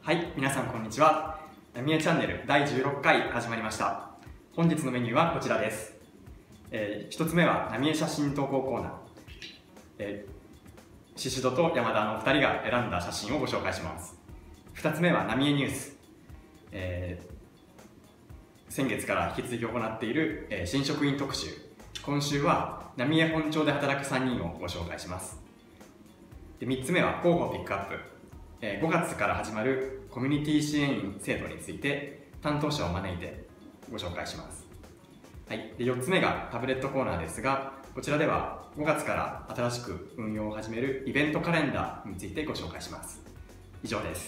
はい、皆さんこんにちは。浪江チャンネル第16回始まりました。本日のメニューはこちらです。1つ目は浪江写真投稿コーナー。シシドと山田の2人が選んだ写真をご紹介します。2つ目は浪江ニュース。先月から引き続き行っている、新職員特集。今週は浪江本町で働く3人をご紹介します。で3つ目は候補ピックアップ。5月から始まるコミュニティ支援員制度について担当者を招いてご紹介します。はい、で4つ目がタブレットコーナーですが、こちらでは5月から新しく運用を始めるイベントカレンダーについてご紹介します。以上です。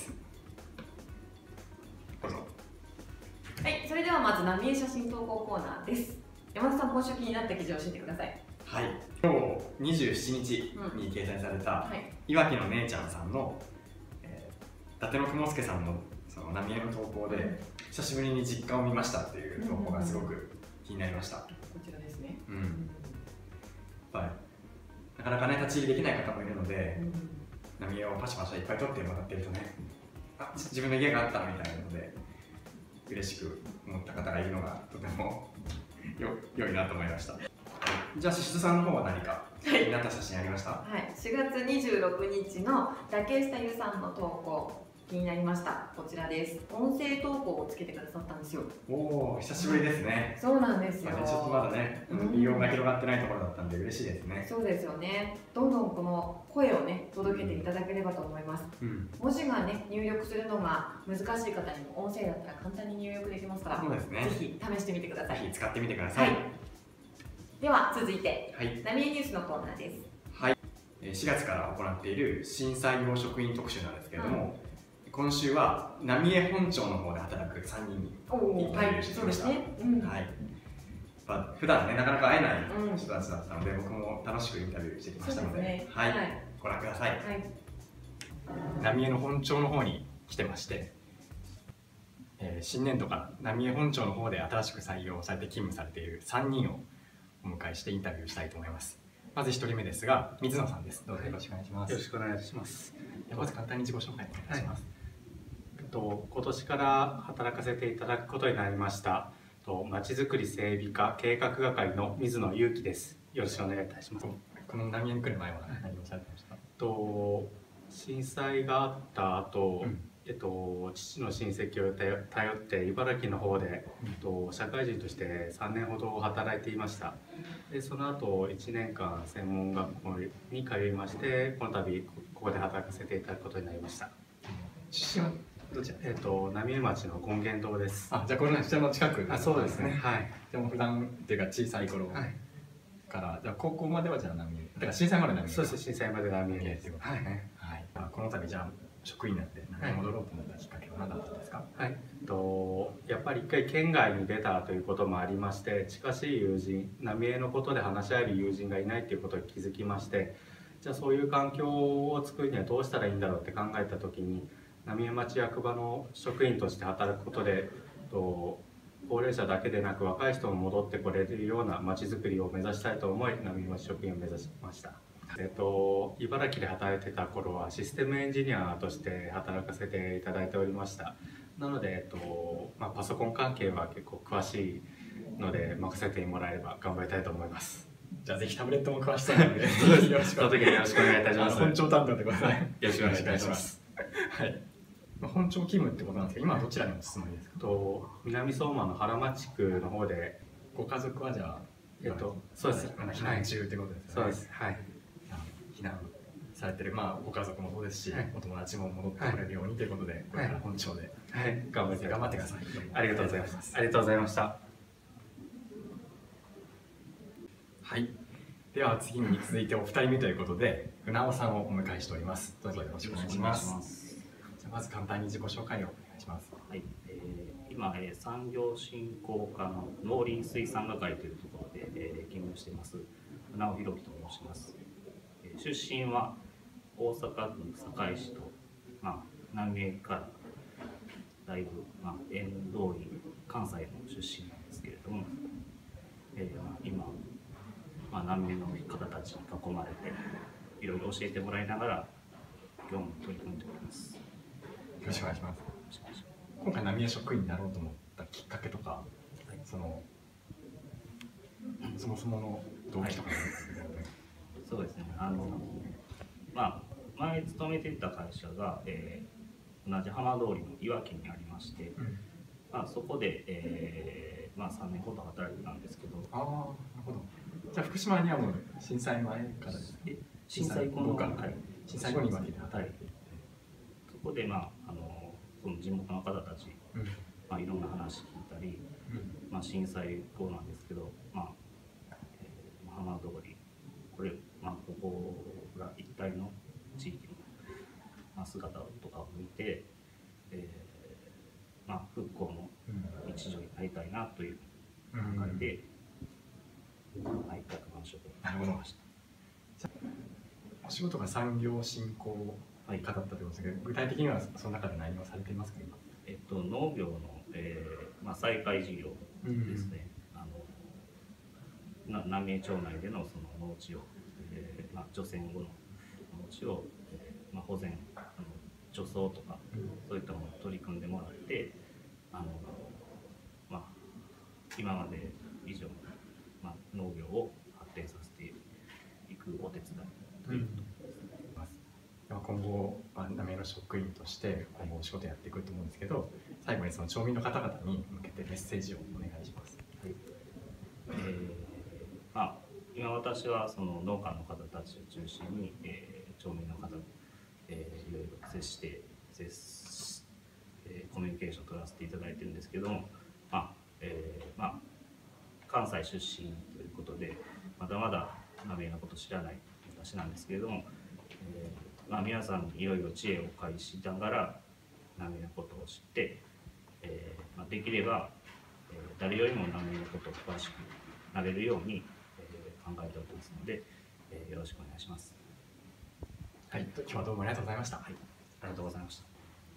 どうぞ。 はい、それではまず浪江写真投稿コーナーです。山田さん、今週気になった記事を教えてください。 はい、今日27日に掲載された、いわきの姉ちゃんさんの伊達の雲助さんのその浪江の投稿で、久しぶりに実家を見ましたっていう投稿がすごく気になりました。こちらですね。 やっぱりなかなかね立ち入りできない方もいるので、浪江をパシャパシャいっぱい撮ってもらってるとね、自分の家があったみたいなので嬉しく思った方がいるのがとても良いなと思いました。じゃあししどさんの方は何か気になった写真ありました？ はい、4月26日の竹下優さんの投稿、気になりました。こちらです。音声投稿をつけてくださったんですよ。 おお、久しぶりですね。 そうなんですよ。 ちょっとまだね、利用が広がってないところだったんで嬉しいですね。 そうですよね。どんどんこの声をね届けていただければと思います。文字がね入力するのが難しい方にも音声だったら簡単に入力できますから、 そうですね。 ぜひ試してみてください。 ぜひ使ってみてください。 では続いて、浪江ニュースのコーナーです。 はい。4月から行っている新採用職員特集なんですけれども、今週は浪江本町の方で働く3人にインタビューしてきました。はい。普段ねなかなか会えない人たちだったので、僕も楽しくインタビューしてきましたので、はい、ご覧ください。浪江の本町の方に来てまして、新年度から浪江本町の方で新しく採用されて勤務されている3人をお迎えしてインタビューしたいと思います。まず1人目ですが、水野さんです。どうぞよろしくお願いします。 よろしくお願いします。 まず簡単に自己紹介お願いします。 今年から働かせていただくことになりましたまちづくり整備課計画係の水野裕樹です。よろしくお願いいたします。 この浪江に来る前は何をされてました？ 震災があった後、父の親戚を頼って茨城の方で、社会人として3年ほど働いていました。でその後1年間専門学校に通いまして、この度ここで働かせていただくことになりました。 出身はどちら？ 浪江町の権現堂です。 じゃあこの下の近く。 そうですね。はい。 でも普段っていうか小さい頃からじゃあ高校まではじゃあ浪江。だから震災まで浪江。 そうです。震災まで浪江っていうことですね。 はい。この度じゃあ職員になって戻ろうと思ったきっかけは何だったんですか？ はい。やっぱり一回県外に出たということもありまして、近しい友人、浪江のことで話し合える友人がいないということに気づきまして、じゃあそういう環境を作るにはどうしたらいいんだろうって考えた時に、浪江町役場の職員として働くことで高齢者だけでなく若い人も戻ってこれるような町づくりを目指したいと思い、浪江町職員を目指しました。茨城で働いてた頃はシステムエンジニアとして働かせていただいておりました。なので、パソコン関係は結構詳しいので任せてもらえれば頑張りたいと思います。 じゃあぜひタブレットも詳しそうなのでその時よろしくお願いいたします。 本庁担当でください。 よろしくお願いいたします。 はい。本庁勤務ってことなんですけど、今はどちらにお住まいですか？ 南相馬の原町区の方で。 ご家族はじゃあそうです。 避難中ってことですね。 そうです。はい。 避難されてるご家族もそうですし、お友達も戻ってこれるようにということで、これから本庁で頑張ってください。 ありがとうございます。ありがとうございました。 はい。では次に続いてお二人目ということで、船尾さんをお迎えしております。どうぞよろしくお願いします。じゃあまず簡単に自己紹介をお願いします。 はい。今、産業振興課の農林水産係というところで、勤務しています船尾弘樹と申します。出身は大阪府堺市と、浪江からだいぶ、縁遠い関西の出身なんですけれども、今、浪江の方たちに囲まれていろいろ教えてもらいながら業務に取り組んでおります。 ろしくお願いします。今回浪江職員になろうと思ったきっかけとか、そもそもの動機とか、 そうですね。前勤めていた会社が、同じ浜通りのいわきにありまして、そこで、3年ほど働いてたんですけど。 なるほど。じゃあ福島にはもう震災前からですか？ 震災後の、 震災後にいわきで働いていて、 そこでその地元の方たち、いろんな話聞いたり、震災後なんですけど、浜通り、これ、ここが一帯の地域の姿とかを見て、復興の一助になりたいなという考えで、内閣の職をなりました。 お仕事が産業振興課だったということですけど、具体的にはその中で何をされていますか？ 農業の、再開事業ですね。浪江町内でのその農地を、除染後の農地を、保全、除草とか、そういったものを取り組んでもらって、今まで以上に、農業を発展させていくお手伝いということです。 今後、浪江の職員として今後お仕事やっていくと思うんですけど、最後にその町民の方々に向けてメッセージをお願いします。 今私はその農家の方たちを中心に、町民の方と、いろいろ接してコミュニケーションを取らせていただいてるんですけども、関西出身ということでまだまだ浪江のこと知らない私なんですけれども、皆さんにいろいろ知恵を介しながら浪江のことを知って、できれば、誰よりも浪江のことを詳しくなれるように、考えておりますので、よろしくお願いします。 はい、今日はどうもありがとうございました。 ありがとうございました。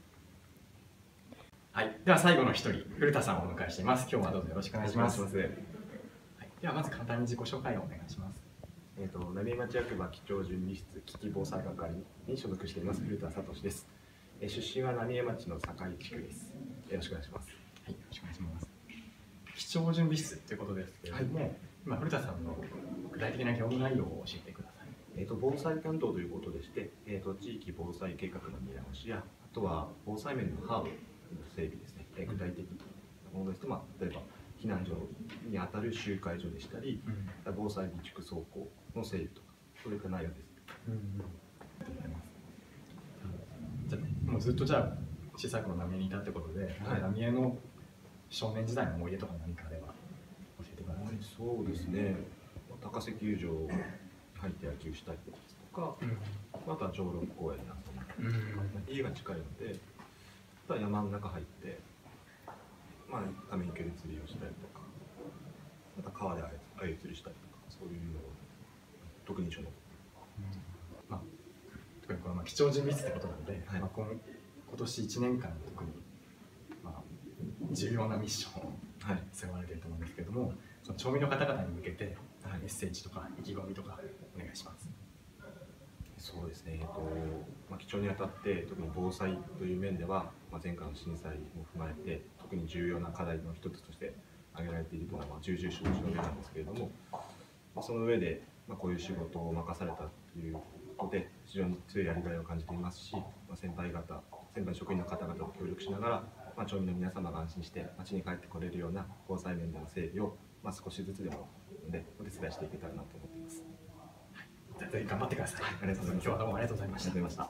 はい、では最後の一人、古田さんをお迎えしています。今日はどうぞよろしくお願いします。ではまず簡単に自己紹介をお願いします。 浪江町役場機長準備室危機防災係に所属しています古田聡です。出身は浪江町の堺地区です。よろしくお願いします。 はい、よろしくお願いします。機長準備室ということですけれども、今古田さんの具体的な業務内容を教えてください。 防災担当ということでして、地域防災計画の見直しや、あとは防災面のハードの整備ですね。具体的なものですと、例えば避難所にあたる集会所でしたり、防災備蓄倉庫の整備とか、そういった内容です。 ありがとうございます。じゃあもうずっと小さい頃浪江にいたってことで、浪江の少年時代の思い出とか何かあれば教えてください。 そうですね。高瀬球場に入って野球したりですとか、あとは常緑公園なんかも、家が近いので、あとは山の中入って、ため池で釣りをしたりとか、また川であゆ釣りしたりとか、そういうのを特に印象に残って。 特にこの機長準備室ってことなので、今年1年間特に重要なミッションを背負われていると思うんですけれども、その町民の方々に向けてメッセージとか意気込みとかお願いします。 そうですね。基調にあたって特に防災という面では、前回の震災も踏まえて特に重要な課題の一つとして挙げられているのは重々承知の上なんですけれども、その上でこういう仕事を任されたということで非常に強いやりがいを感じていますし、先輩職員の方々と協力しながら、町民の皆様が安心して町に帰ってこれるような防災面での整備を、少しずつでもお手伝いしていけたらなと思っています。 ぜひ頑張ってください。ありがとうございます。今日はどうもありがとうございました。 はい、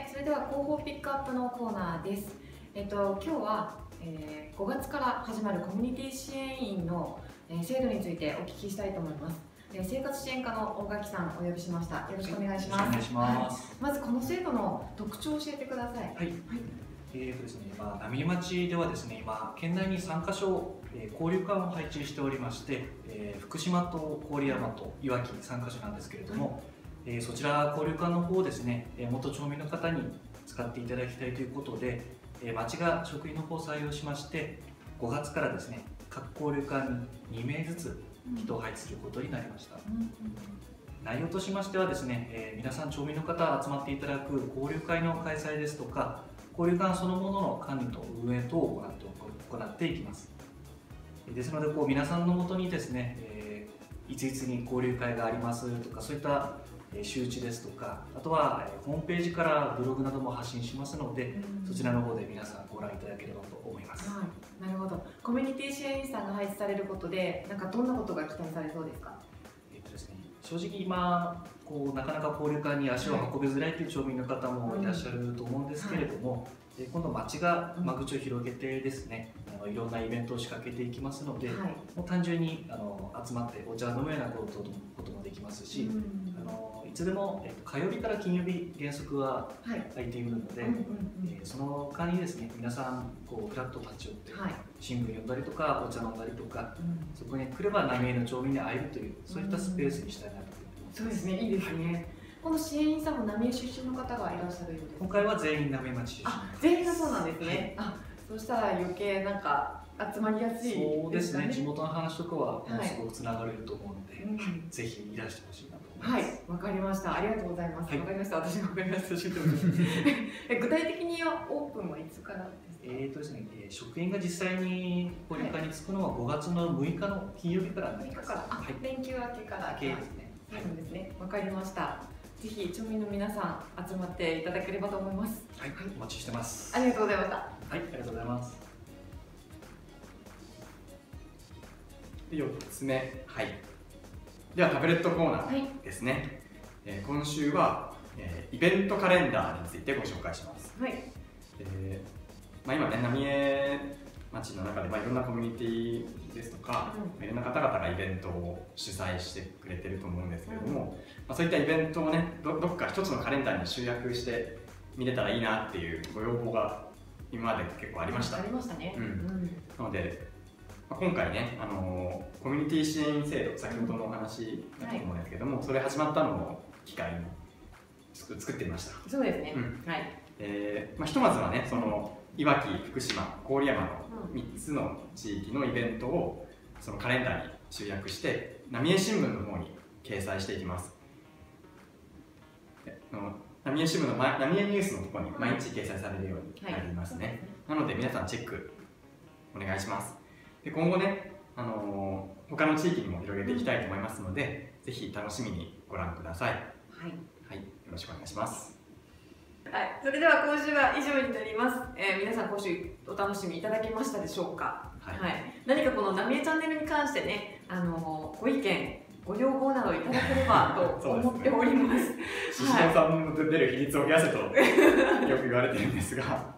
それでは広報ピックアップのコーナーです。今日は、5月から始まるコミュニティ支援員の、制度についてお聞きしたいと思います。生活支援課の大垣さんをお呼びしました。よろしくお願いします。 お願いします。 まずこの制度の特徴を教えてください。 はい。ですね、浪江町ではですね、今県内に3カ所、交流館を配置しておりまして、福島と郡山といわき3カ所なんですけれども、そちら交流館の方をですね、元町民の方に使っていただきたいということで、町が職員の方を採用しまして、5月からですね、各交流館に2名ずつ人を配置することになりました。 内容としましてはですね、皆さん町民の方集まっていただく交流会の開催ですとか、交流館そのものの管理と運営等を行っていきます。ですので皆さんのもとにですね、いついつに交流会がありますとか、そういった周知ですとか、あとはホームページからブログなども発信しますので、そちらの方で皆さんご覧いただければと思います。 はい、なるほど。コミュニティ支援員さんが配置されることで、なんかどんなことが期待されそうですか？ ですね、正直今なかなか交流館に足を運びづらいという町民の方もいらっしゃると思うんですけれども、今度町が間口を広げてですね、いろんなイベントを仕掛けていきますので、もう単純に集まってお茶を飲むようなこともできますし、いつでも火曜日から金曜日原則は空いているので、その間にですね、皆さんフラッと立ち寄って、新聞読んだりとかお茶飲んだりとか、そこに来れば浪江の町民に会えるという、そういったスペースにしたいなと思ってます。 そうですね、いいですね。この支援員さんも浪江出身の方がいらっしゃるようです。 今回は全員浪江町出身。 全員がそうなんですね。そうしたら余計なんか集まりやすいですね。 そうですね、地元の話とかはすごくつながれると思うので、ぜひいらしてほしいなと思います。 はい、わかりました。ありがとうございます。わかりました。私もわかりました。具体的にはオープンはいつからですか？ 職員が実際に交流館に着くのは5月の6日の金曜日からになります。 連休明けからですね。そうなんですね。わかりました。ぜひ町民の皆さん集まっていただければと思います。 はい、お待ちしてます。 ありがとうございました。 はい、ありがとうございます。 4つ目、はい。ではタブレットコーナーですね。今週は、イベントカレンダーについてご紹介します。 はい。 今ね、浪江町の中で、いろんなコミュニティですとか、いろんな方々がイベントを主催してくれてると思うんですけれども、そういったイベントをね、どっか一つのカレンダーに集約して見れたらいいなっていうご要望が今まで結構ありました。 ありましたね。 なので、今回ね、コミュニティ支援制度、先ほどのお話だと思うんですけども、それ始まったのを機会に作ってみました。 そうですね。はい。 ひとまずはね、そのいわき、福島、郡山の3つの地域のイベントをそのカレンダーに集約して浪江新聞の方に掲載していきます。浪江新聞の浪江ニュースのところに毎日掲載されるようになりますね。なので皆さんチェックお願いします。で今後ね、他の地域にも広げていきたいと思いますので、ぜひ楽しみにご覧ください。はい、よろしくお願いします。 はい、それでは今週は以上になります。皆さん今週お楽しみいただけましたでしょうか。何かこの浪江チャンネルに関してね、ご意見、ご要望などいただければと思っております。 宍戸さんの出る比率を増やせとよく言われてるんですが、 はい、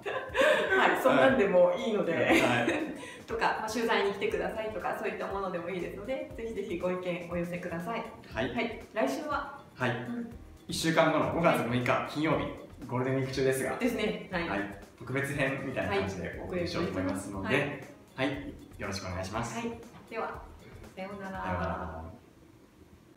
そんなんでもいいので、とか、取材に来てくださいとか、そういったものでもいいですので、ぜひぜひご意見お寄せください。はい、来週は、 1週間後の5月6日金曜日、ゴールデンウィーク中ですが、 ですね。 特別編みたいな感じでお送りしようと思いますので、よろしくお願いします。 では、さようなら。